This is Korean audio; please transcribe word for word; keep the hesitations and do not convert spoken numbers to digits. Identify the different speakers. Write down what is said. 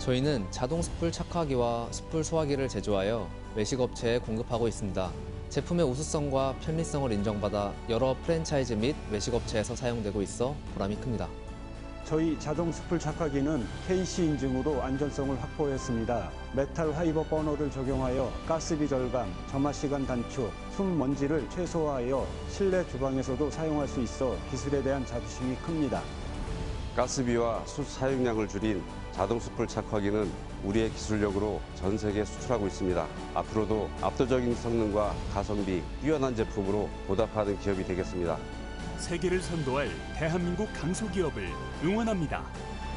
Speaker 1: 저희는 자동 숯불 착화기와 숯불 소화기를 제조하여 외식업체에 공급하고 있습니다. 제품의 우수성과 편리성을 인정받아 여러 프랜차이즈 및 외식업체에서 사용되고 있어 보람이 큽니다.
Speaker 2: 저희 자동 숯불 착화기는 케이씨 인증으로 안전성을 확보했습니다. 메탈 화이버 버너를 적용하여 가스비 절감, 점화 시간 단축, 숨 먼지를 최소화하여 실내 주방에서도 사용할 수 있어 기술에 대한 자부심이 큽니다.
Speaker 3: 가스비와 숯 사용량을 줄인 자동 숯불 착화기는 우리의 기술력으로 전 세계에 수출하고 있습니다. 앞으로도 압도적인 성능과 가성비, 뛰어난 제품으로 보답하는 기업이 되겠습니다.
Speaker 4: 세계를 선도할 대한민국 강소기업을 응원합니다.